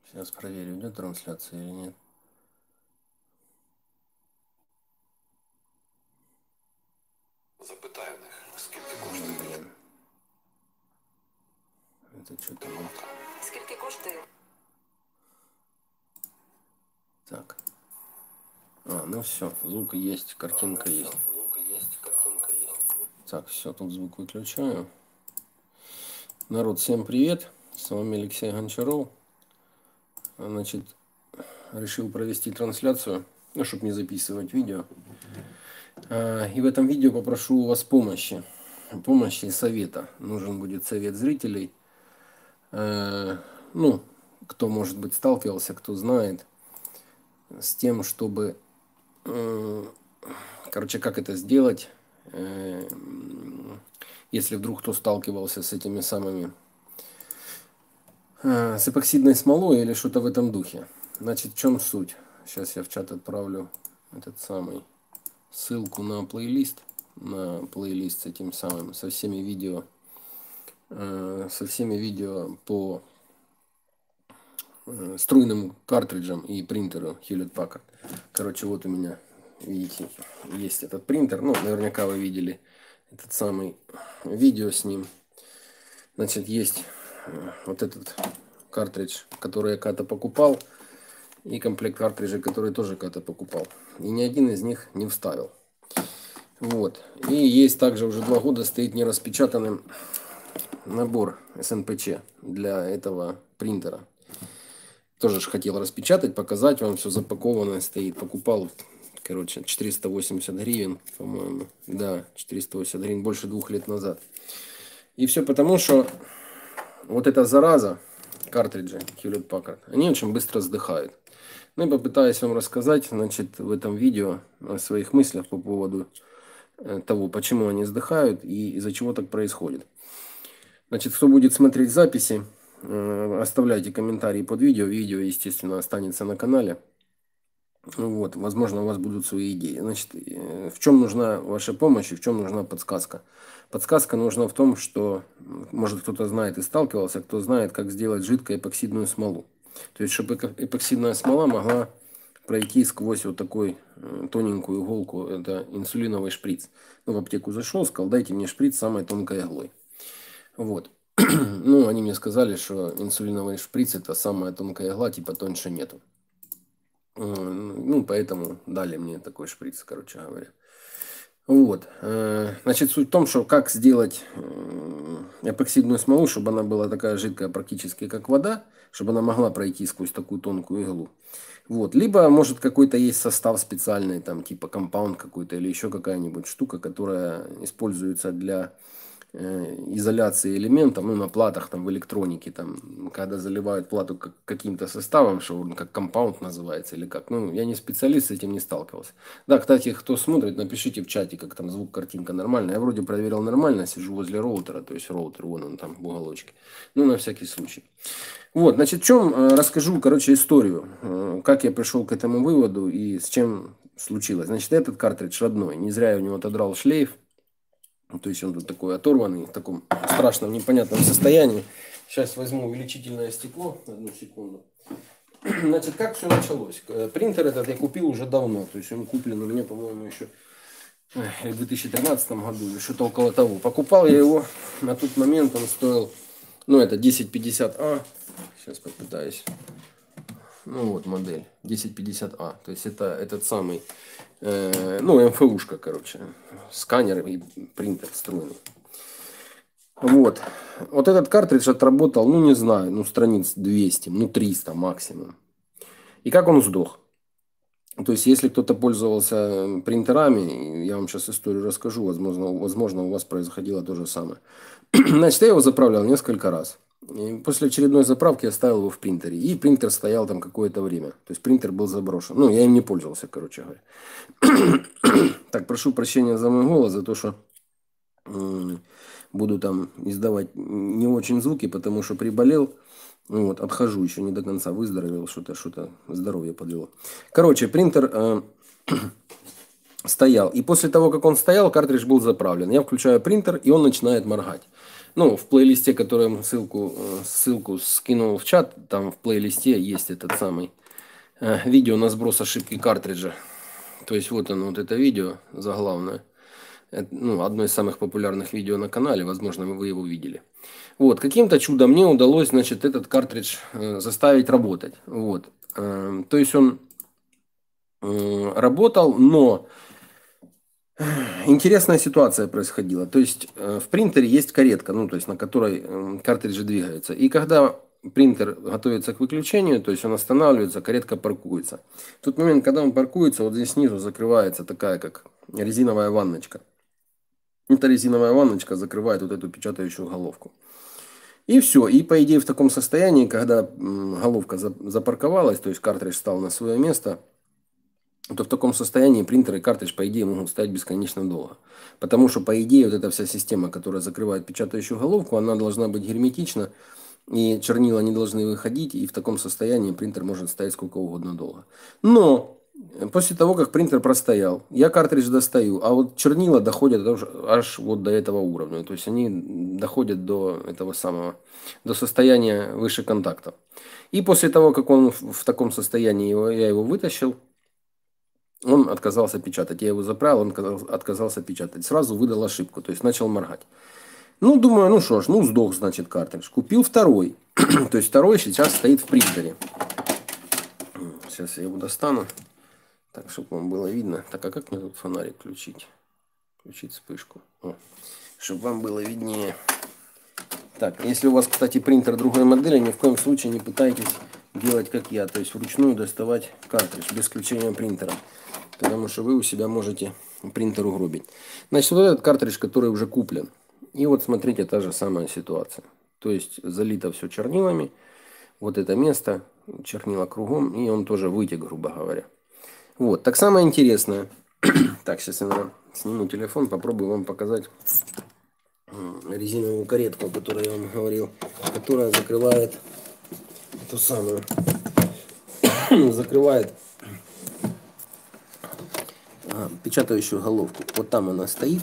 Сейчас проверю, идет трансляция или нет. Запитаю в них, скільки коштує. Блин. Это что-то вот. Скільки коштує? Так. Ну все, звук есть, картинка есть. Так, все, тут звук выключаю. Народ, всем привет. С вами Алексей Гончаров. Значит, решил провести трансляцию, чтобы не записывать видео. И в этом видео попрошу у вас помощи. Помощи и совета. Нужен будет совет зрителей. Ну, кто, может быть, сталкивался, кто знает, с тем, чтобы... Короче, как это сделать, если вдруг кто сталкивался с этими самыми... с эпоксидной смолой или что-то в этом духе. Значит, в чем суть? Сейчас я в чат отправлю этот самый ссылку на плейлист с этим самым, со всеми видео по струйным картриджам и принтеру Hewlett Packard. Короче, вот у меня, видите, есть этот принтер. Ну, наверняка вы видели этот самый видео с ним. Значит, есть вот этот картридж, который я когда-то покупал, и комплект картриджей, который тоже когда-то покупал. И ни один из них не вставил. Вот. И есть также уже 2 года стоит нераспечатанным набор СНПЧ для этого принтера. Тоже же хотел распечатать, показать вам, все запакованное стоит. Покупал, короче, 480 гривен, по-моему. Да, 480 гривен, больше 2 лет назад. И все потому, что вот эта зараза, картриджи Hewlett Packard, они очень быстро сдыхают. Ну и попытаюсь вам рассказать, значит, в этом видео о своих мыслях по поводу того, почему они сдыхают и из-за чего так происходит. Значит, кто будет смотреть записи, оставляйте комментарии под видео. Видео, естественно, останется на канале. Вот, возможно, у вас будут свои идеи. Значит, в чем нужна ваша помощь и в чем нужна подсказка? Подсказка нужна в том, что, может, кто-то знает и сталкивался, кто знает, как сделать жидкую эпоксидную смолу. То есть, чтобы эпоксидная смола могла пройти сквозь вот такой тоненькую иголку, это инсулиновый шприц. Ну, в аптеку зашел, сказал, дайте мне шприц с самой тонкой иглой. Вот. Ну, они мне сказали, что инсулиновый шприц это самая тонкая игла, типа тоньше нету. Ну, поэтому дали мне такой шприц, короче говоря. Вот. Значит, суть в том, что как сделать эпоксидную смолу, чтобы она была такая жидкая практически как вода, чтобы она могла пройти сквозь такую тонкую иглу. Вот. Либо, может, какой-то есть состав специальный, там, типа компаунд какой-то или еще какая-нибудь штука, которая используется для изоляции элементов, ну, на платах, там, в электронике, там, когда заливают плату каким-то составом, что он как компаунд называется, или как, ну, я не специалист, с этим не сталкивался. Да, кстати, кто смотрит, напишите в чате, как там звук, картинка нормальная. Я вроде проверил нормально, сижу возле роутера, то есть роутер, вон он там в уголочке, ну, на всякий случай. Вот, значит, в чем расскажу, короче, историю, как я пришел к этому выводу и с чем случилось. Значит, этот картридж родной, не зря я у него отодрал шлейф. То есть он тут такой оторванный, в таком страшном, непонятном состоянии. Сейчас возьму увеличительное стекло. Одну секунду. Значит, как все началось? Принтер этот я купил уже давно. То есть он куплен у меня, по-моему, еще в 2013 году или что-то около того. Покупал я его, на тот момент он стоил, ну, это 1050А. Сейчас попытаюсь. Ну, вот модель 1050А. То есть это этот самый, ну, МФУшка, короче. Сканер и принтер струйный. Вот. Вот этот картридж отработал, ну, не знаю, ну, страниц 200, ну, 300 максимум. И как он сдох? То есть, если кто-то пользовался принтерами, я вам сейчас историю расскажу, возможно, у вас происходило то же самое. Значит, я его заправлял несколько раз. И после очередной заправки я ставил его в принтере. И принтер стоял там какое-то время. То есть, принтер был заброшен. Ну, я им не пользовался, короче говоря. Так, прошу прощения за мой голос, за то, что буду там издавать не очень звуки, потому что приболел. Вот, отхожу, еще не до конца выздоровел, что-то здоровье подвело. Короче, принтер стоял. И после того, как он стоял, картридж был заправлен. Я включаю принтер, и он начинает моргать. Ну, в плейлисте, который я ссылку скинул в чат, там в плейлисте есть этот самый видео на сброс ошибки картриджа. То есть вот оно, вот это видео заглавное. Это, ну, одно из самых популярных видео на канале, возможно, вы его видели. Вот, каким-то чудом мне удалось, значит, этот картридж заставить работать. Вот. То есть он работал, но интересная ситуация происходила. То есть в принтере есть каретка, ну, то есть на которой картриджи двигаются. И когда принтер готовится к выключению, то есть он останавливается, каретка паркуется. В тот момент, когда он паркуется, вот здесь снизу закрывается такая, как резиновая ванночка. Эта резиновая ванночка закрывает вот эту печатающую головку. И все. И по идее в таком состоянии, когда головка запарковалась, то есть картридж встал на свое место, то в таком состоянии принтер и картридж, по идее, могут стоять бесконечно долго. Потому что, по идее, вот эта вся система, которая закрывает печатающую головку, она должна быть герметична, и чернила не должны выходить, и в таком состоянии принтер может стоять сколько угодно долго. Но после того, как принтер простоял, я картридж достаю, а вот чернила доходят аж вот до этого уровня. То есть они доходят до этого самого, до состояния выше контакта. И после того, как он в таком состоянии, я его вытащил, он отказался печатать. Я его заправил, он отказался печатать. Сразу выдал ошибку, то есть начал моргать. Ну, думаю, ну что ж, ну сдох, значит, картридж. Купил второй. То есть второй сейчас стоит в принтере. Сейчас я его достану. Так, чтобы вам было видно. Так, а как мне тут фонарик включить? Включить вспышку. Чтобы вам было виднее. Так, если у вас, кстати, принтер другой модели, ни в коем случае не пытайтесь делать как я. То есть вручную доставать картридж без включения принтера. Потому что вы у себя можете принтер угробить. Значит, вот этот картридж, который уже куплен. И вот смотрите, та же самая ситуация. То есть залито все чернилами. Вот это место, чернила кругом. И он тоже вытек, грубо говоря. Вот, так самое интересное. Так, сейчас я сниму телефон, попробую вам показать резиновую каретку, о которой я вам говорил. Которая закрывает ту самую. Закрывает печатающую головку. Вот там она стоит.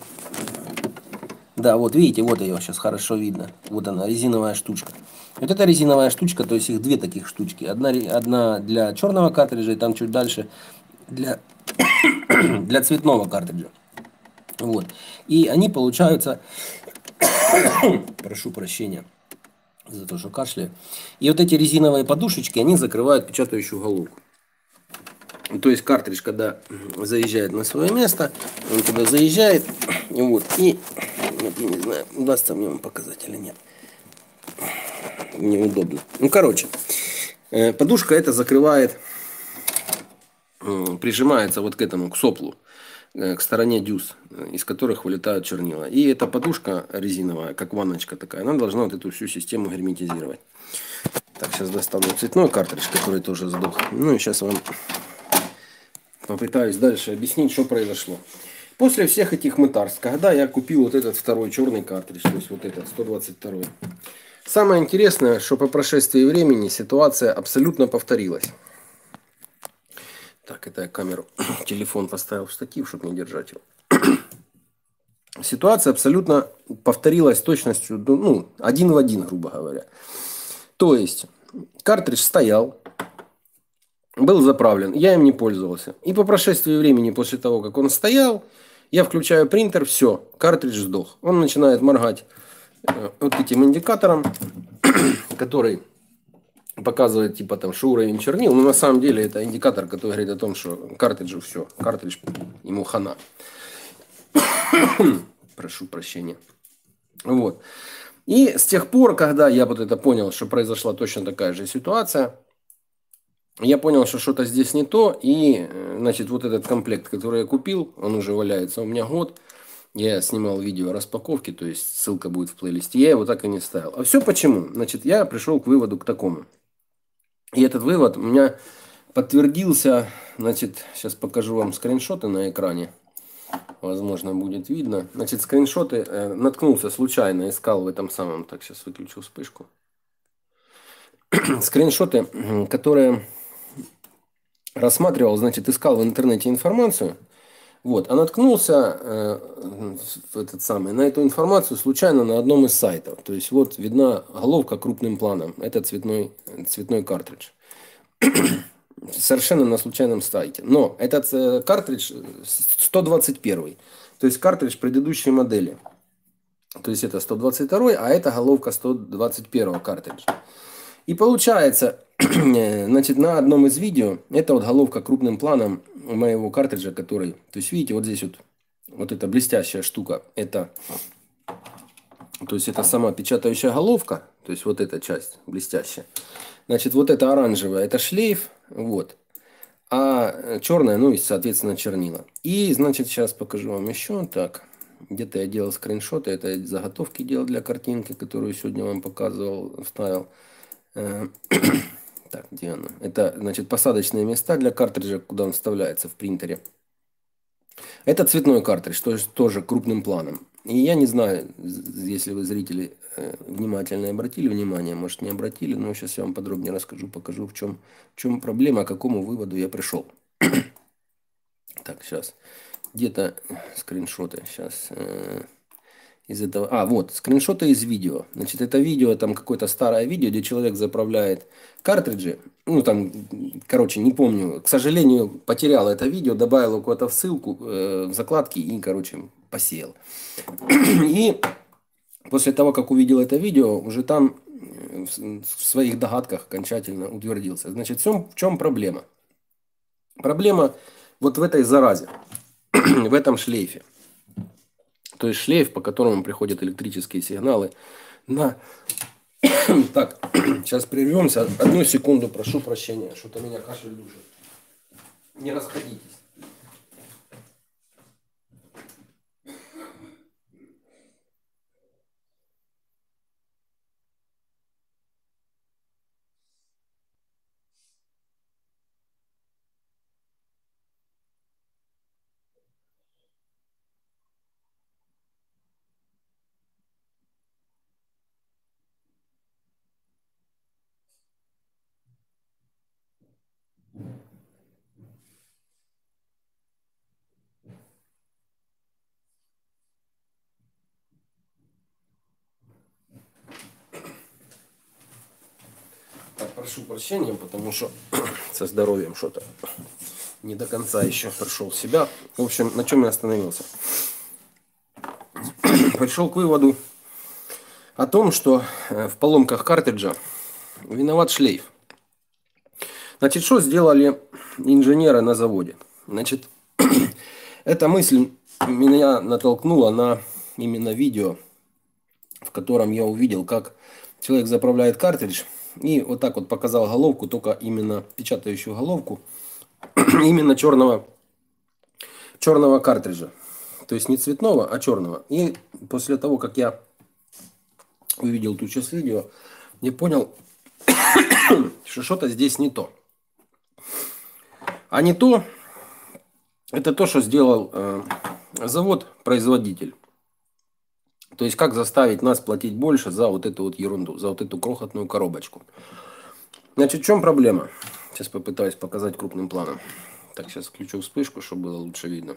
Да, вот видите, вот ее сейчас хорошо видно. Вот она, резиновая штучка. Вот эта резиновая штучка, то есть их две таких штучки. Одна для черного картриджа, и там чуть дальше для, для цветного картриджа. Вот. И они получаются... Прошу прощения за то, что кашляю. И вот эти резиновые подушечки, они закрывают печатающую головку. То есть картридж, когда заезжает на свое место, он туда заезжает, вот, и вот, я не знаю, удастся мне вам показать или нет. Неудобно. Ну, короче, подушка эта закрывает, прижимается вот к этому, к соплу, к стороне дюз, из которых вылетают чернила. И эта подушка резиновая, как ванночка такая, она должна вот эту всю систему герметизировать. Так, сейчас достану цветной картридж, который тоже сдох. Ну и сейчас вам попытаюсь дальше объяснить, что произошло. После всех этих мытарств, когда я купил вот этот второй черный картридж, то есть вот этот 122, самое интересное, что по прошествии времени ситуация абсолютно повторилась. Так, это я камеру, телефон поставил в штатив, чтобы не держать его. Ситуация абсолютно повторилась с точностью, ну, один в один, грубо говоря. То есть картридж стоял, был заправлен, я им не пользовался. И по прошествии времени, после того, как он стоял, я включаю принтер, все, картридж сдох. Он начинает моргать вот этим индикатором, который показывает типа там, что уровень чернил. Но на самом деле это индикатор, который говорит о том, что картриджу все, картридж ему хана. Прошу прощения. Вот. И с тех пор, когда я вот это понял, что произошла точно такая же ситуация, я понял, что что-то здесь не то. И, значит, вот этот комплект, который я купил, он уже валяется у меня год. Я снимал видео распаковки, то есть ссылка будет в плейлисте. Я его так и не ставил. А все почему? Значит, я пришел к выводу к такому. И этот вывод у меня подтвердился. Значит, сейчас покажу вам скриншоты на экране. Возможно, будет видно. Значит, скриншоты наткнулся случайно, искал в этом самом. Так, сейчас выключу вспышку. Скриншоты, которые рассматривал, значит, искал в интернете информацию Вот, а наткнулся на эту информацию случайно на одном из сайтов. То есть вот видна головка крупным планом. Это цветной картридж. Совершенно на случайном сайте. Но этот картридж 121. То есть картридж предыдущей модели. То есть это 122, а это головка 121 картриджа. И получается, значит, на одном из видео, это вот головка крупным планом моего картриджа, который, то есть видите, вот здесь вот эта блестящая штука, это, то есть это сама печатающая головка, то есть вот эта часть блестящая. Значит, вот это оранжевая, это шлейф, вот. А черная, ну и, соответственно, чернила. И, значит, сейчас покажу вам еще. Так, где-то я делал скриншоты. Это я заготовки делал для картинки, которую сегодня вам показывал, вставил. Так, где она? Это, значит, посадочные места для картриджа, куда он вставляется в принтере. Это цветной картридж, то есть тоже крупным планом. И я не знаю, если вы, зрители, внимательно обратили внимание, может, не обратили, но сейчас я вам подробнее расскажу, покажу, в чем проблема, к какому выводу я пришел. Так, сейчас. Где-то скриншоты. Сейчас. Из этого. А, вот, скриншоты из видео. Значит, это видео, там какое-то старое видео, где человек заправляет картриджи. Ну, там, короче, не помню. К сожалению, потерял это видео, добавил его куда-то в ссылку, в закладки и, короче, посеял. И после того, как увидел это видео, уже там в своих догадках окончательно утвердился. Значит, в чем проблема? Проблема вот в этой заразе, в этом шлейфе. То есть шлейф, по которому приходят электрические сигналы на... Так, сейчас прервемся. Одну секунду, прошу прощения. Что-то меня кашель душит. Не расходитесь. Так, прошу прощения, потому что со здоровьем что-то не до конца еще пришел в себя. В общем, на чем я остановился? Пришел к выводу о том, что в поломках картриджа виноват шлейф. Значит, что сделали инженеры на заводе? Значит, эта мысль меня натолкнула на именно видео, в котором я увидел, как человек заправляет картридж. И вот так вот показал головку, только именно печатающую головку, именно черного картриджа. То есть не цветного, а черного. И после того, как я увидел ту часть видео, я понял, что что-то здесь не то. А не то, это то, что сделал завод-производитель. То есть как заставить нас платить больше за вот эту вот ерунду, за вот эту крохотную коробочку. Значит, в чем проблема? Сейчас попытаюсь показать крупным планом. Так, сейчас включу вспышку, чтобы было лучше видно.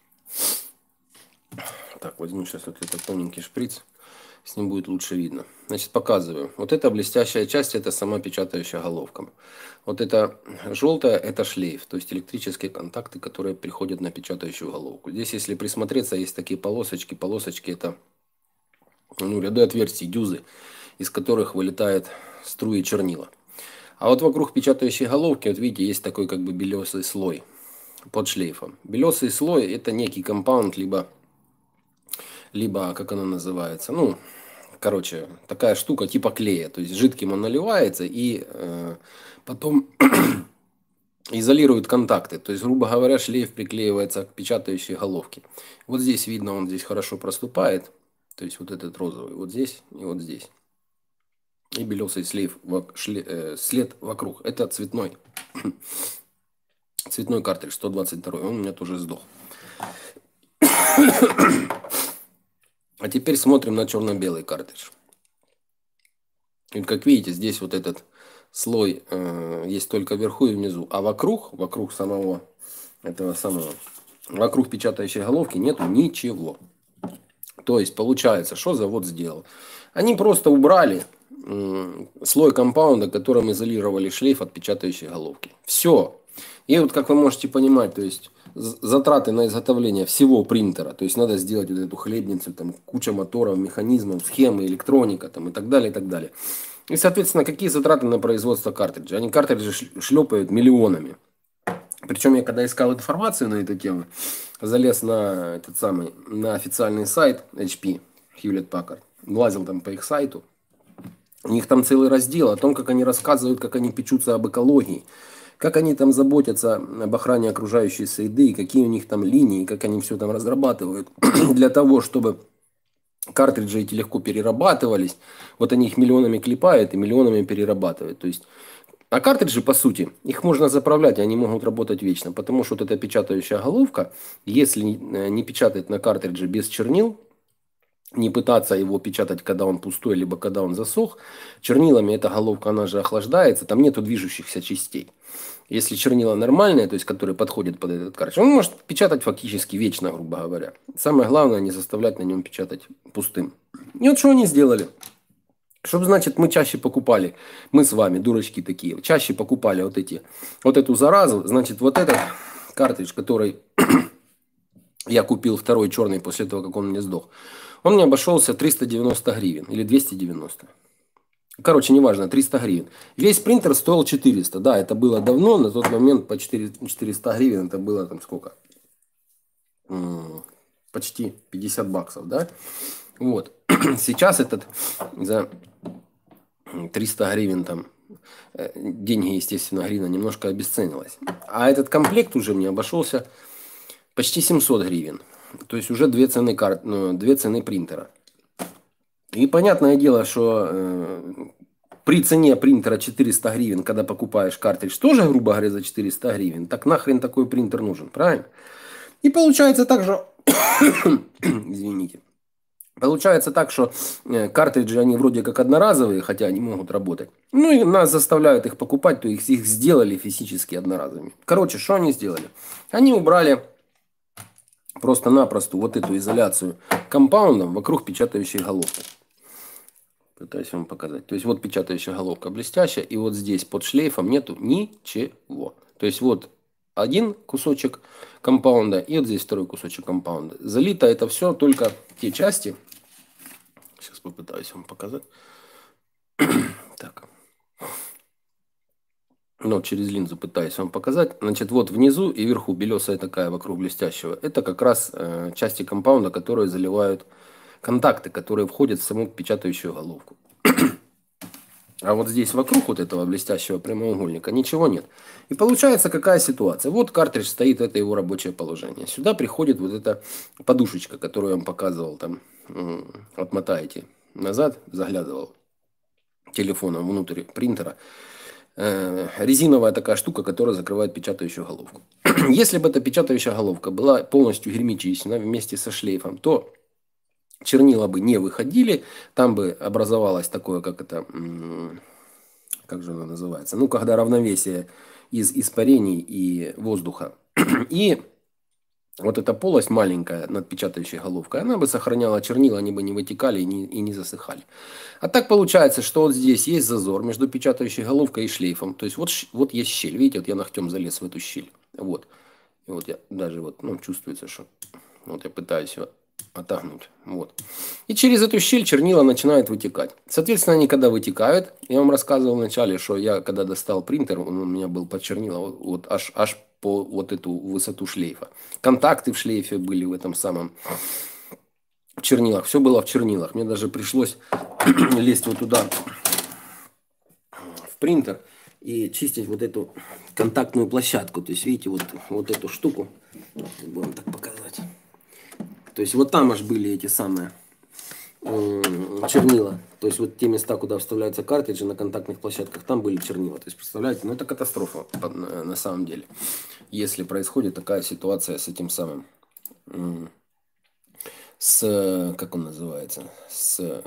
Так, возьму сейчас вот этот тоненький шприц. С ним будет лучше видно. Значит, показываю. Вот эта блестящая часть, это сама печатающая головка. Вот это желтая, это шлейф. То есть электрические контакты, которые приходят на печатающую головку. Здесь, если присмотреться, есть такие полосочки. Полосочки это ряды отверстий, дюзы, из которых вылетают струи чернила. А вот вокруг печатающей головки, вот видите, есть такой как бы белесый слой под шлейфом. Белесый слой это некий компаунд, либо как оно называется, ну, короче, такая штука типа клея. То есть жидким он наливается и потом изолирует контакты. То есть, грубо говоря, шлейф приклеивается к печатающей головке. Вот здесь видно, он здесь хорошо проступает. То есть вот этот розовый вот здесь и вот здесь. И белесый след вокруг. Это цветной. Цветной картридж 122. Он у меня тоже сдох. А теперь смотрим на черно-белый картридж. И как видите, здесь вот этот слой есть только вверху и внизу. А вокруг самого этого самого Вокруг печатающей головки нету ничего. То есть получается, что завод сделал? Они просто убрали слой компаунда, которым изолировали шлейф от печатающей головки. Все. И вот как вы можете понимать, то есть затраты на изготовление всего принтера, то есть надо сделать вот эту хлебницу, там куча моторов, механизмов, схемы, электроника там, и так далее, и так далее. И, соответственно, какие затраты на производство картриджей? Они картриджи шлепают миллионами. Причем я когда искал информацию на эту тему, залез на этот самый, на официальный сайт HP, Hewlett Packard, лазил там по их сайту. У них там целый раздел о том, как они рассказывают, как они печутся об экологии, как они там заботятся об охране окружающей среды, какие у них там линии, как они все там разрабатывают для того, чтобы картриджи эти легко перерабатывались. Вот они их миллионами клепают и миллионами перерабатывают. То есть, а картриджи, по сути, их можно заправлять, и они могут работать вечно. Потому что вот эта печатающая головка, если не печатать на картридже без чернил, не пытаться его печатать, когда он пустой, либо когда он засох, чернилами эта головка, она же охлаждается, там нету движущихся частей. Если чернила нормальные, то есть которые подходят под этот картридж, он может печатать фактически вечно, грубо говоря. Самое главное, не заставлять на нем печатать пустым. И вот что они сделали. Чтобы, значит, мы чаще покупали, мы с вами, дурачки такие, чаще покупали вот эту заразу, значит, вот этот картридж, который я купил второй черный после того, как он мне сдох, он мне обошелся 390 гривен или 290. Короче, неважно, 300 гривен. Весь принтер стоил 400. Да, это было давно, на тот момент по 400 гривен это было там сколько? Почти 50 баксов, да? Вот. Сейчас этот за 300 гривен там, деньги, естественно, гривна немножко обесценилась. А этот комплект уже мне обошелся почти 700 гривен. То есть уже две цены принтера. И понятное дело, что при цене принтера 400 гривен, когда покупаешь картридж, тоже, грубо говоря, за 400 гривен, так нахрен такой принтер нужен, правильно? И получается так, что... Извините. Получается так, что картриджи, они вроде как одноразовые, хотя они могут работать. Ну и нас заставляют их покупать, то их сделали физически одноразовыми. Короче, что они сделали? Они убрали просто-напросто вот эту изоляцию компаундом вокруг печатающей головки. Пытаюсь вам показать. То есть вот печатающая головка блестящая, и вот здесь под шлейфом нету ничего. То есть вот один кусочек компаунда и вот здесь второй кусочек компаунда. Залито это все только те части. Сейчас попытаюсь вам показать. Так. Ну, через линзу пытаюсь вам показать. Значит, вот внизу и вверху белесая такая вокруг блестящего. Это как раз части компаунда, которые заливают контакты, которые входят в саму печатающую головку. А вот здесь вокруг вот этого блестящего прямоугольника ничего нет. И получается какая ситуация. Вот картридж стоит, это его рабочее положение. Сюда приходит вот эта подушечка, которую я вам показывал. Там отмотаете назад, заглядывал телефоном внутрь принтера. Резиновая такая штука, которая закрывает печатающую головку. Если бы эта печатающая головка была полностью герметична вместе со шлейфом, то чернила бы не выходили, там бы образовалось такое, как это, как же оно называется, ну, когда равновесие из испарений и воздуха. И вот эта полость маленькая над печатающей головкой, она бы сохраняла чернила, они бы не вытекали и не засыхали. А так получается, что вот здесь есть зазор между печатающей головкой и шлейфом. То есть вот есть щель, видите, вот я ногтем залез в эту щель. Вот. И вот я даже вот, ну, чувствуется, что вот я пытаюсь его отогнуть. Вот. И через эту щель чернила начинают вытекать. Соответственно, они когда вытекают, я вам рассказывал вначале, что я когда достал принтер, он у меня был под чернила вот аж по вот эту высоту шлейфа. Контакты в шлейфе были в этом самом чернилах. Все было в чернилах. Мне даже пришлось лезть вот туда в принтер и чистить вот эту контактную площадку. То есть, видите, вот эту штуку. Будем так показать. То есть вот там аж были эти самые чернила. То есть вот те места, куда вставляются картриджи на контактных площадках, там были чернила. То есть представляете, ну это катастрофа на самом деле. Если происходит такая ситуация с этим самым, как он называется, с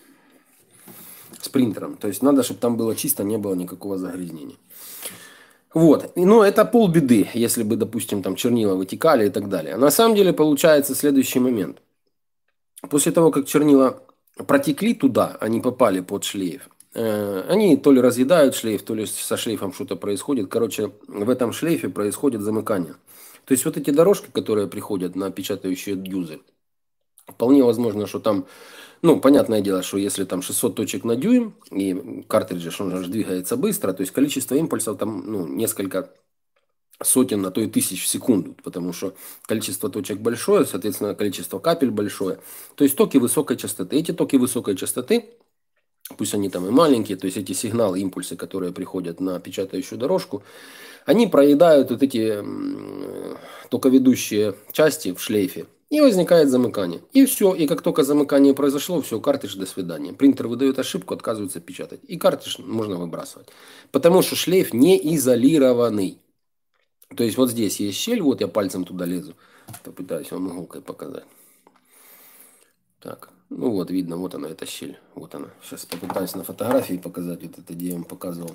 принтером. То есть надо, чтобы там было чисто, не было никакого загрязнения. Вот. Но это полбеды, если бы, допустим, там чернила вытекали и так далее. На самом деле получается следующий момент. После того, как чернила протекли туда, они попали под шлейф, они то ли разъедают шлейф, то ли со шлейфом что-то происходит. Короче, в этом шлейфе происходит замыкание. То есть вот эти дорожки, которые приходят на печатающие дюзы, вполне возможно, что там, ну, понятное дело, что если там 600 точек на дюйм, и картридж, он же двигается быстро, то есть количество импульсов там, ну, несколько сотен, а то и тысяч в секунду, потому что количество точек большое, соответственно, количество капель большое. То есть токи высокой частоты. Эти токи высокой частоты, пусть они там и маленькие, то есть эти сигналы, импульсы, которые приходят на печатающую дорожку, они проедают вот эти токоведущие части в шлейфе. И возникает замыкание. И все. И как только замыкание произошло, все, картридж до свидания. Принтер выдает ошибку, отказывается печатать. И картридж можно выбрасывать. Потому что шлейф не изолированный. То есть вот здесь есть щель, вот я пальцем туда лезу. Попытаюсь вам иголкой показать. Так, ну вот видно, вот она, эта щель. Вот она. Сейчас попытаюсь на фотографии показать. Вот это, где я вам показывал.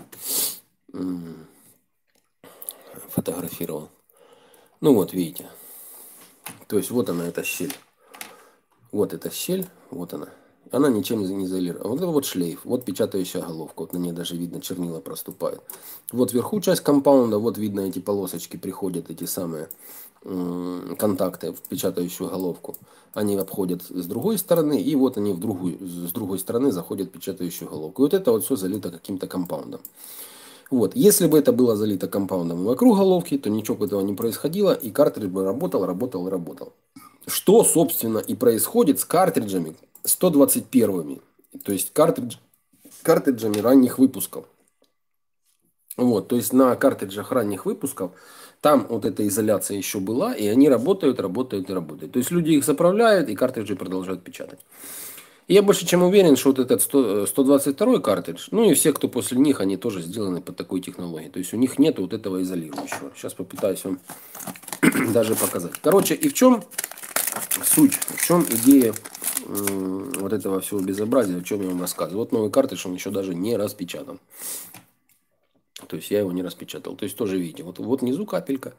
Фотографировал. Ну вот, видите. То есть вот она, эта щель. Вот эта щель, вот она. Она ничем не изолирована. Вот это вот шлейф, вот печатающая головка. Вот на ней даже видно, чернила проступают. Вот вверху часть компаунда, вот видно, эти полосочки приходят, эти самые контакты в печатающую головку. Они обходят с другой стороны, и вот они с другой стороны заходят в печатающую головку. И вот это вот все залито каким-то компаундом. Вот. Если бы это было залито компаундом вокруг головки, то ничего бы этого не происходило, и картридж бы работал. Что, собственно, и происходит с картриджами 121-ми, то есть картриджами ранних выпусков. Вот, то есть на картриджах ранних выпусков там вот эта изоляция еще была, и они работают. То есть люди их заправляют, и картриджи продолжают печатать. И я больше чем уверен, что вот этот 122 картридж, ну и все, кто после них, они тоже сделаны по такой технологии. То есть у них нет вот этого изолирующего. Сейчас попытаюсь вам даже показать. Короче, и в чем суть, в чем идея вот этого всего безобразия, о чем я вам рассказываю. Вот новый картридж, он еще даже не распечатан. То есть я его не распечатал. То есть тоже видите, вот внизу капелька,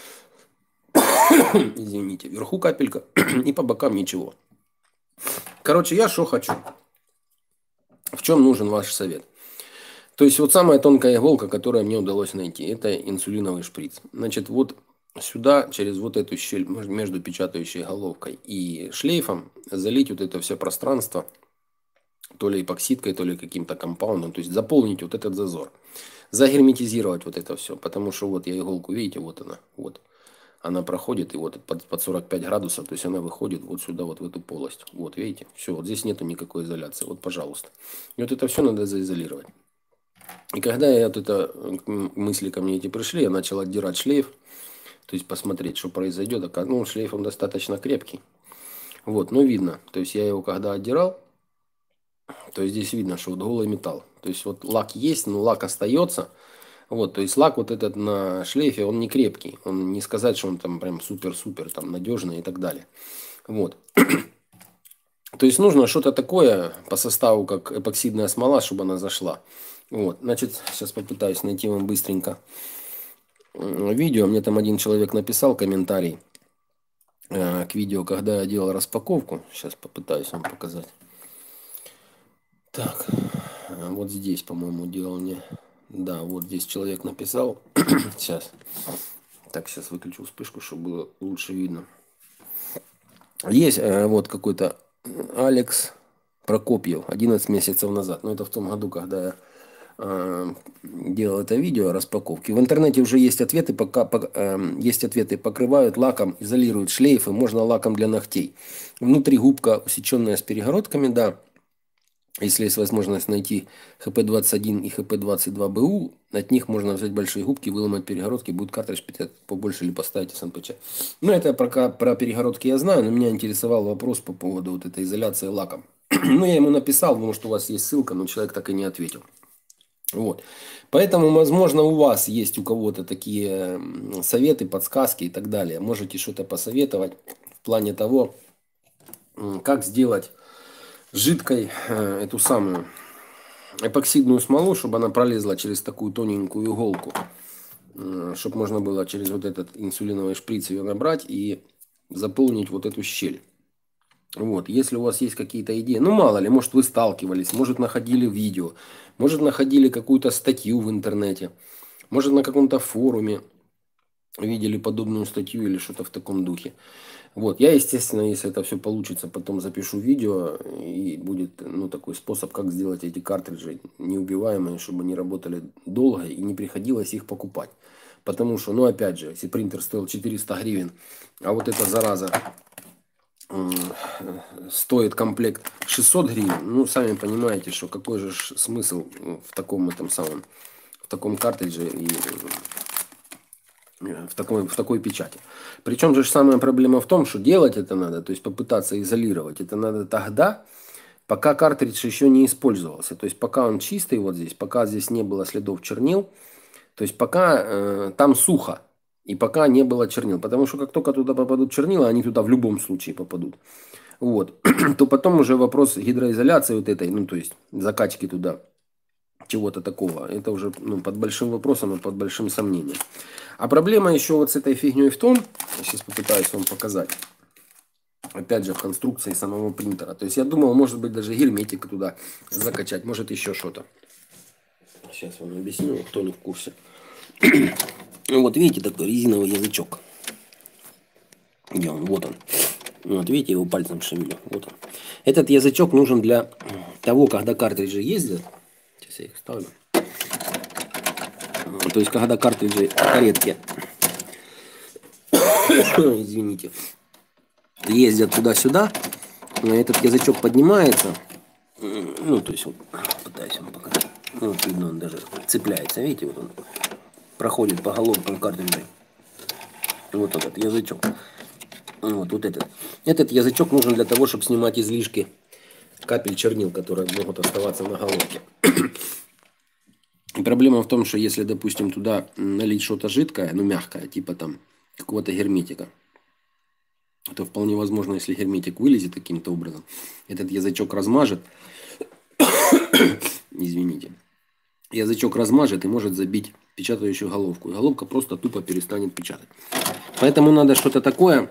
извините, вверху капелька и по бокам ничего. Короче, я что хочу. В чем нужен ваш совет? То есть вот самая тонкая иголка, которую мне удалось найти, это инсулиновый шприц. Значит, вот сюда, через вот эту щель между печатающей головкой и шлейфом, залить вот это все пространство, то ли эпоксидкой, то ли каким-то компаундом, то есть заполнить вот этот зазор. Загерметизировать вот это все, потому что вот я иголку, видите, вот она, вот. Она проходит, и вот под 45 градусов, то есть она выходит вот сюда, вот в эту полость. Вот, видите, все, вот здесь нету никакой изоляции, вот, пожалуйста. И вот это все надо заизолировать. И когда я вот это, мысли ко мне эти пришли, я начал отдирать шлейф, то есть посмотреть, что произойдет. Ну, шлейф он достаточно крепкий. Вот, ну видно, то есть я его когда отдирал, то есть здесь видно, что вот голый металл. То есть вот лак есть, но лак остается. Вот, то есть лак вот этот на шлейфе, он не крепкий. Он не сказать, что он там прям супер-супер там надежный и так далее. Вот. То есть нужно что-то такое по составу, как эпоксидная смола, чтобы она зашла. Вот, значит, сейчас попытаюсь найти вам быстренько видео. Мне там один человек написал комментарий к видео, когда я делал распаковку. Сейчас попытаюсь вам показать. Так, вот здесь, по-моему, делал мне... Да, вот здесь человек написал. Сейчас. Так, сейчас выключу вспышку, чтобы было лучше видно. Есть вот какой-то Алекс Прокопьев 11 месяцев назад. Но это в том году, когда я делал это видео о распаковке. В интернете уже есть ответы, покрывают лаком, изолируют шлейфы, можно лаком для ногтей. Внутри губка усеченная с перегородками, да. Если есть возможность найти ХП-21 и ХП-22БУ, от них можно взять большие губки, выломать перегородки, будет картридж побольше или поставить СНПЧ. Ну, это про перегородки я знаю, но меня интересовал вопрос по поводу вот этой изоляции лаком. Ну, я ему написал, потому что у вас есть ссылка, но человек так и не ответил. Вот. Поэтому, возможно, у вас есть у кого-то такие советы, подсказки и так далее. Можете что-то посоветовать в плане того, как сделать жидкой эту самую эпоксидную смолу, чтобы она пролезла через такую тоненькую иголку. чтобы можно было через вот этот инсулиновый шприц ее набрать и заполнить вот эту щель. Вот, если у вас есть какие-то идеи, ну мало ли, может вы сталкивались, может находили видео, может находили какую-то статью в интернете, может на каком-то форуме видели подобную статью или что-то в таком духе. Вот, я, естественно, если это все получится, потом запишу видео, и будет, ну, такой способ, как сделать эти картриджи неубиваемые, чтобы они работали долго и не приходилось их покупать. Потому что, ну, опять же, если принтер стоил 400 гривен, а вот эта зараза стоит комплект 600 гривен, ну, сами понимаете, что какой же смысл в таком этом самом, в таком картридже и в такой печати. Причем же самая проблема в том, что делать это надо, то есть попытаться изолировать, это надо тогда, пока картридж еще не использовался. То есть пока он чистый вот здесь, пока здесь не было следов чернил, то есть пока там сухо и пока не было чернил. Потому что как только туда попадут чернила, они туда в любом случае попадут. Вот. То потом уже вопрос гидроизоляции вот этой, ну то есть закачки туда чего-то такого, это уже, ну, под большим вопросом и под большим сомнением. А проблема еще вот с этой фигней в том, я сейчас попытаюсь вам показать, опять же в конструкции самого принтера. То есть я думал, может быть даже герметик туда закачать, может еще что-то. Сейчас вам объясню, кто не в курсе. Вот видите, такой резиновый язычок. Где он? Вот он. Вот видите, его пальцем шевелю. Вот он. Этот язычок нужен для того, когда картриджи ездят. Сейчас я их ставлю. То есть, когда картриджи каретки, извините, ездят туда-сюда, этот язычок поднимается. Ну, то есть, вот, пытаюсь вам показать. Вот видно, он даже цепляется. Видите, вот он проходит по головкам картриджей. Вот этот язычок. Вот этот. Этот язычок нужен для того, чтобы снимать излишки капель чернил, которые могут оставаться на головке. И проблема в том, что если, допустим, туда налить что-то жидкое, ну мягкое, типа там какого-то герметика, то вполне возможно, если герметик вылезет каким-то образом, этот язычок размажет, извините, язычок размажет и может забить печатающую головку. И головка просто тупо перестанет печатать. Поэтому надо что-то такое,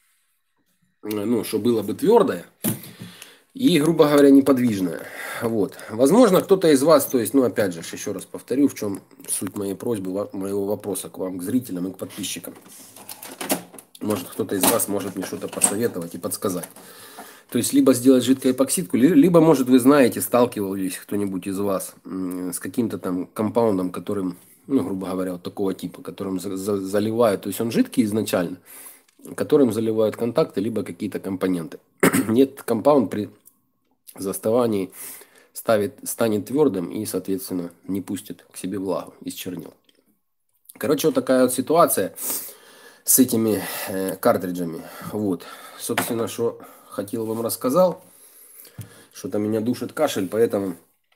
ну, что было бы твердое и, грубо говоря, неподвижное. Вот. Возможно, кто-то из вас, то есть, ну, опять же, еще раз повторю, в чем суть моей просьбы, моего вопроса к вам, к зрителям и к подписчикам. Может, кто-то из вас может мне что-то посоветовать и подсказать. То есть, либо сделать жидкую эпоксидку, либо, может, вы знаете, сталкивались кто-нибудь из вас с каким-то там компаундом, которым, ну, грубо говоря, вот такого типа, которым заливают, то есть, он жидкий изначально, которым заливают контакты, либо какие-то компоненты. Нет, компаунд при заставании станет твердым и, соответственно, не пустит к себе влагу из чернил. Короче, вот такая вот ситуация с этими картриджами. Вот, собственно, что хотел вам рассказал. Что-то меня душит кашель, поэтому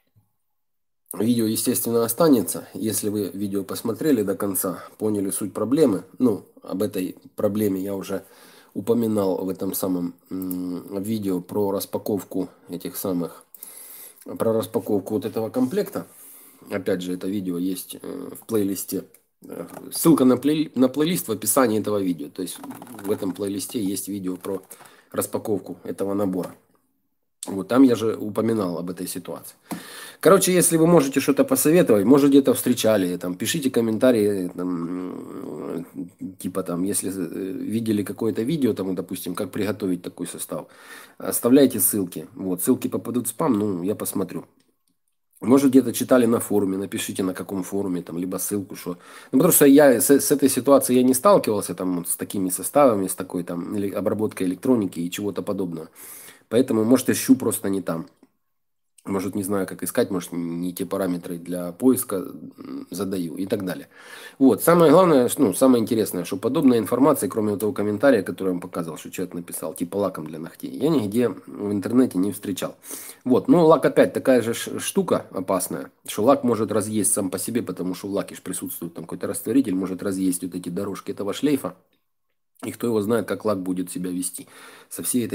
видео, естественно, останется. Если вы видео посмотрели до конца, поняли суть проблемы. Ну, об этой проблеме я уже упоминал в этом самом видео про распаковку этих самых, про распаковку вот этого комплекта. Опять же, это видео есть в плейлисте. Ссылка на плейлист в описании этого видео. То есть в этом плейлисте есть видео про распаковку этого набора. Вот там я же упоминал об этой ситуации. Короче, если вы можете что-то посоветовать, может где-то встречали, там, пишите комментарии, там, типа там, если видели какое-то видео, там, допустим, как приготовить такой состав, оставляйте ссылки. Вот, ссылки попадут в спам, ну, я посмотрю. Может, где-то читали на форуме, напишите на каком форуме, там, либо ссылку, что... Ну, потому что я с этой ситуацией я не сталкивался, там, вот, с такими составами, с такой, там, обработкой электроники и чего-то подобного. Поэтому, может, ищу просто не там. Может, не знаю, как искать, может, не те параметры для поиска задаю и так далее. Вот, самое главное, ну, самое интересное, что подобная информация, кроме того комментария, который я вам показал, что человек написал, типа лаком для ногтей, я нигде в интернете не встречал. Вот, но лак опять такая же штука опасная, что лак может разъесть сам по себе, потому что в лаке же присутствует там какой-то растворитель, может разъесть вот эти дорожки этого шлейфа. И кто его знает, как лак будет себя вести со всей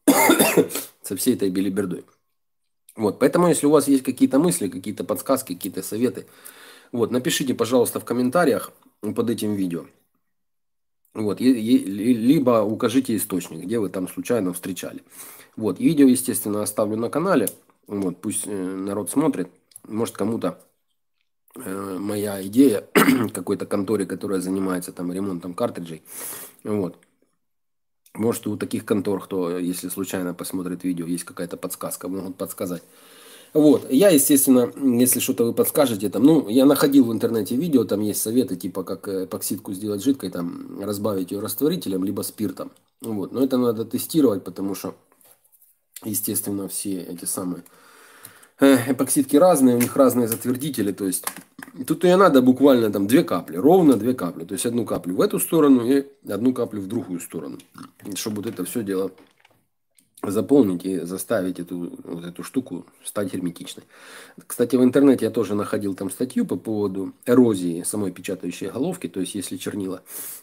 этой белибердой. Вот, поэтому, если у вас есть какие-то мысли, какие-то подсказки, какие-то советы, вот, напишите, пожалуйста, в комментариях. под этим видео. Вот, либо укажите источник, где вы там случайно встречали. Вот, видео, естественно, оставлю на канале. Вот, пусть народ смотрит. Может, кому-то моя идея какой-то конторе, которая занимается там ремонтом картриджей. Вот. Может, у таких контор, кто, если случайно посмотрит видео, есть какая-то подсказка, могут подсказать. Вот, я, естественно, если что-то вы подскажете, там, ну, я находил в интернете видео, там есть советы, типа, как эпоксидку сделать жидкой, там, разбавить ее растворителем, либо спиртом. Вот, но это надо тестировать, потому что, естественно, все эти самые эпоксидки разные, у них разные затвердители, то есть, тут ее надо буквально там 2 капли, ровно 2 капли, то есть, 1 каплю в эту сторону и 1 каплю в другую сторону, чтобы вот это все дело заполнить и заставить вот эту штуку стать герметичной. Кстати, в интернете я тоже находил там статью по поводу эрозии самой печатающей головки. То есть, если чернила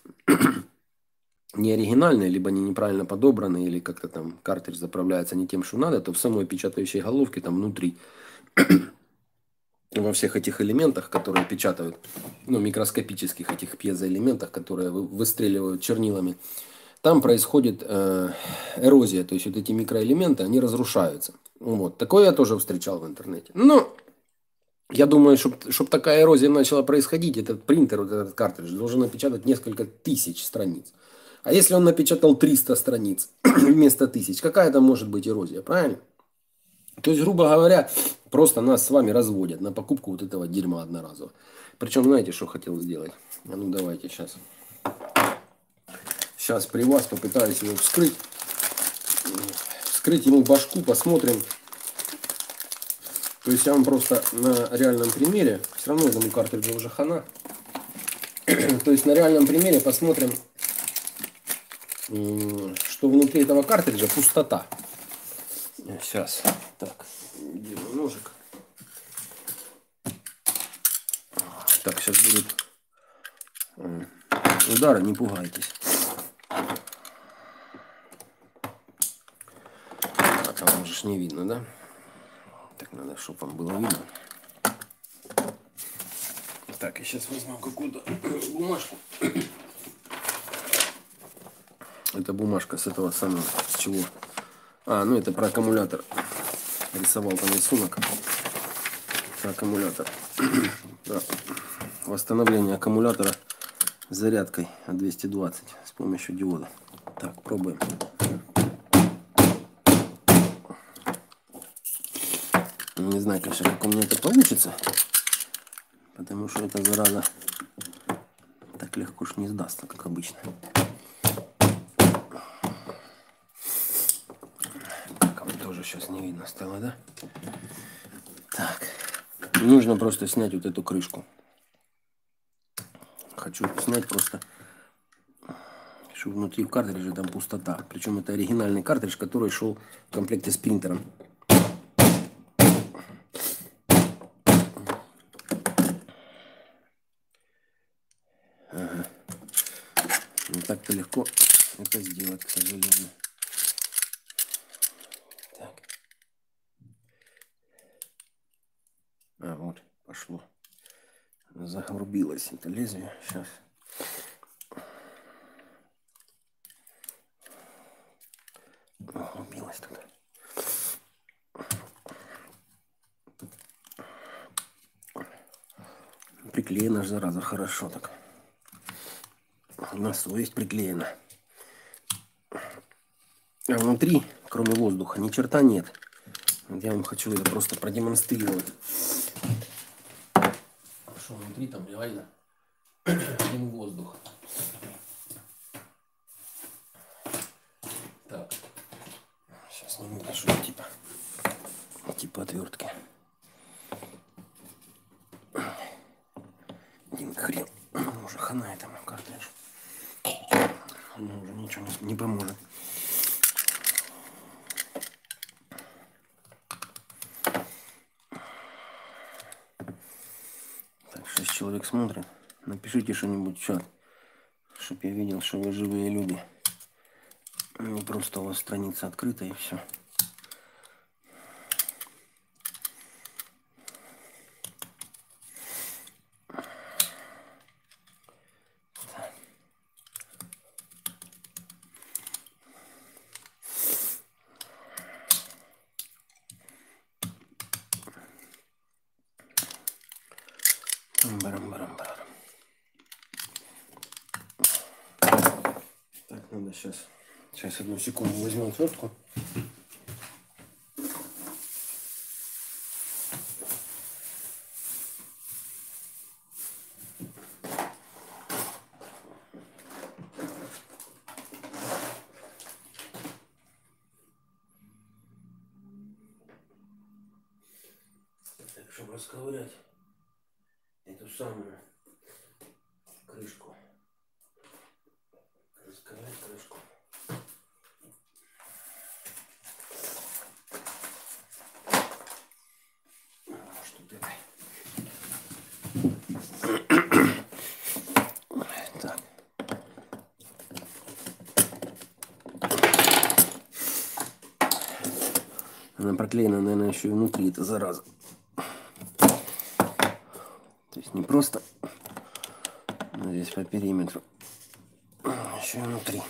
не оригинальные, либо они неправильно подобраны, или как-то там картридж заправляется не тем, что надо, то в самой печатающей головке там внутри во всех этих элементах, которые печатают, ну, микроскопических этих пьезоэлементах, которые выстреливают чернилами, там происходит эрозия, то есть вот эти микроэлементы, они разрушаются. Вот. Такое я тоже встречал в интернете. Но я думаю, чтобы такая эрозия начала происходить, этот принтер, вот этот картридж должен напечатать несколько тысяч страниц. А если он напечатал 300 страниц вместо 1000, какая там может быть эрозия, правильно? То есть, грубо говоря, просто нас с вами разводят на покупку вот этого дерьма одноразового. Причем, знаете, что хотел сделать? А ну давайте сейчас. Сейчас при вас попытаюсь его вскрыть. Вскрыть ему башку, посмотрим. То есть я вам просто на реальном примере, все равно этому картриджу уже хана. То есть на реальном примере посмотрим, что внутри этого картриджа пустота. Сейчас. Так, делаю ножик. Так, сейчас будут удары, не пугайтесь. А там уже ж не видно, да? Так, надо, чтобы вам было видно. Так, я сейчас возьму какую-то бумажку. Это бумажка с этого самого, с чего? А, ну это про аккумулятор. Рисовал там рисунок. Про аккумулятор. Да. Восстановление аккумулятора с зарядкой от 220 с помощью диода. Так, пробуем. Не знаю, конечно, как у меня это получится. Потому что эта зараза так легко ж не сдастся, как обычно. Так, вот тоже сейчас не видно стало, да? Так. Нужно просто снять вот эту крышку. Хочу снять просто, чтобы внутри в картридже там пустота. Причем это оригинальный картридж, который шел в комплекте с принтером. Ага. Не так-то легко это сделать, к сожалению. Так. А, вот, пошло. Загрубилось это лезвие. Сейчас. Загрубилось тут. Приклеена же, зараза, хорошо так. На совесть приклеена. А внутри, кроме воздуха, ни черта нет. Вот я вам хочу это просто продемонстрировать. Что внутри там реально один воздух. Так. Сейчас сниму нашу типа отвертки. Один хрен. Уже хана этому картриджу. Уже ничего не поможет. Так, 6 человек смотрят. Напишите что-нибудь в чат, чтобы я видел, что вы живые люди. Не просто у вас страница открыта и все. ладно, сейчас одну секунду возьму отвертку. Чтобы расковырять эту самую крышку. Расковырять крышку. Что тут? Так. Она проклеена, наверное, еще и внутри, эта зараза. То есть не просто здесь по периметру, еще и внутри.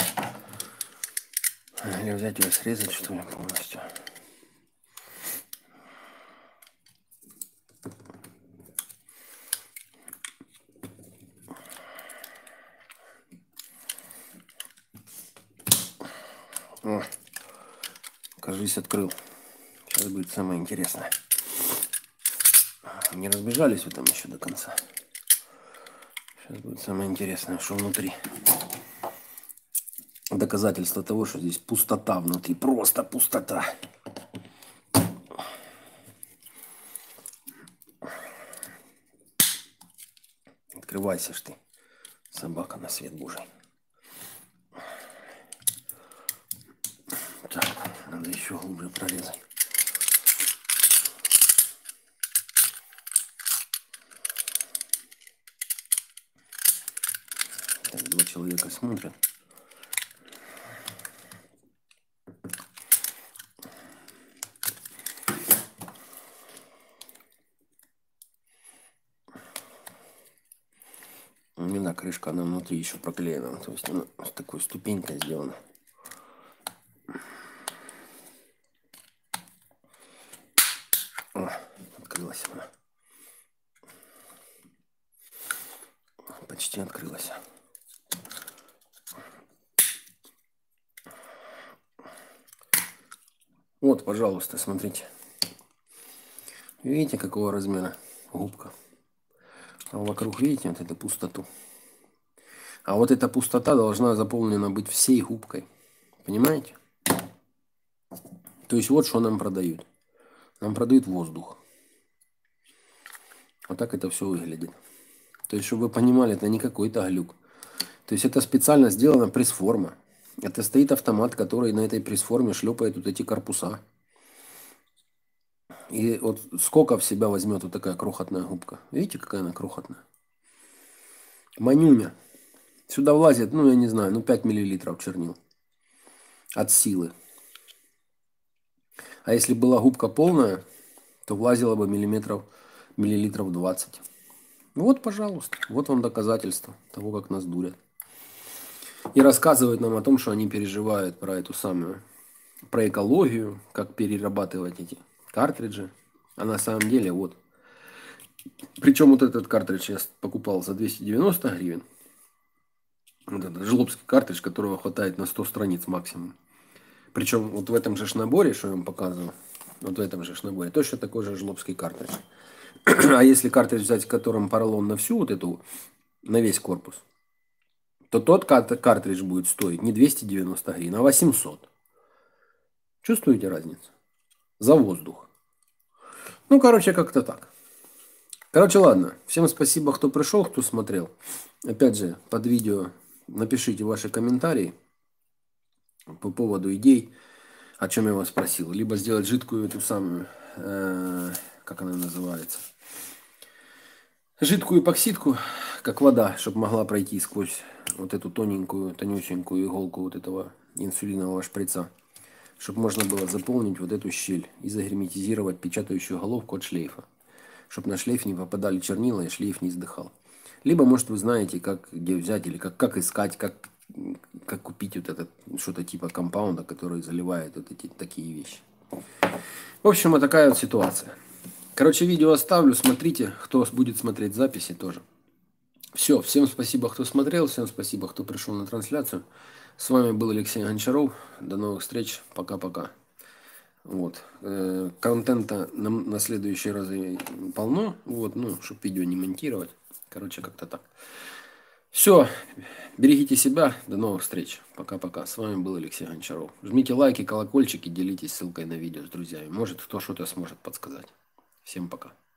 Или взять ее срезать, что ли, полностью. О, кажись, открыл. Сейчас будет самое интересное. Не разбежались вы там еще до конца. Сейчас будет самое интересное, что внутри. Доказательство того, что здесь пустота внутри. Просто пустота. Открывайся ж ты, собака на свет Божий. Так, надо еще глубже прорезать. Так, два человека смотрят. Не на крышка, она внутри еще проклеена. То есть она с такой ступенькой сделана. О, открылась она. Почти открылась. Вот, пожалуйста, смотрите. Видите, какого размера губка? А вокруг, видите, вот эту пустоту. А вот эта пустота должна заполнена быть всей губкой. Понимаете? То есть вот что нам продают. Нам продают воздух. Вот так это все выглядит. То есть, чтобы вы понимали, это не какой-то глюк. То есть, это специально сделана пресс-форма. Это стоит автомат, который на этой пресс-форме шлепает вот эти корпуса. И вот сколько в себя возьмет вот такая крохотная губка. Видите, какая она крохотная? Манюня. Сюда влазит, ну, я не знаю, ну, 5 миллилитров чернил. От силы. А если была губка полная, то влазило бы миллилитров 20. Вот, пожалуйста, вот вам доказательство того, как нас дурят. И рассказывают нам о том, что они переживают про эту самую, про экологию, как перерабатывать эти картриджи. А на самом деле, вот. Причем вот этот картридж я покупал за 290 гривен. Вот этот жлобский картридж, которого хватает на 100 страниц максимум. Причем вот в этом же наборе, что я вам показывал, вот в этом же наборе, точно такой же жлобский картридж. А если картридж взять, в котором поролон на всю вот эту, на весь корпус, то тот картридж будет стоить не 290 гривен, а 800. Чувствуете разницу? За воздух. Ну, короче, как-то так. Короче, ладно. Всем спасибо, кто пришел, кто смотрел. Опять же, под видео напишите ваши комментарии по поводу идей, о чем я вас просил. Либо сделать жидкую эту самую, как она называется, жидкую эпоксидку, как вода, чтобы могла пройти сквозь вот эту тоненькую, тонюсенькую иголку вот этого инсулинового шприца. Чтобы можно было заполнить вот эту щель и загерметизировать печатающую головку от шлейфа. Чтобы на шлейф не попадали чернила и шлейф не издыхал. Либо, может, вы знаете, как где взять или как искать, как купить вот этот что-то типа компаунда, который заливает вот эти такие вещи. В общем, вот такая вот ситуация. Короче, видео оставлю, смотрите, кто будет смотреть записи тоже. Все, всем спасибо, кто смотрел, всем спасибо, кто пришел на трансляцию. С вами был Алексей Гончаров. До новых встреч. Пока-пока. Вот. Контента на следующие разы полно. Вот, ну, чтобы видео не монтировать. Короче, как-то так. Все. Берегите себя. До новых встреч. Пока-пока. С вами был Алексей Гончаров. Жмите лайки, колокольчики, делитесь ссылкой на видео с друзьями. Может, кто что-то сможет подсказать. Всем пока.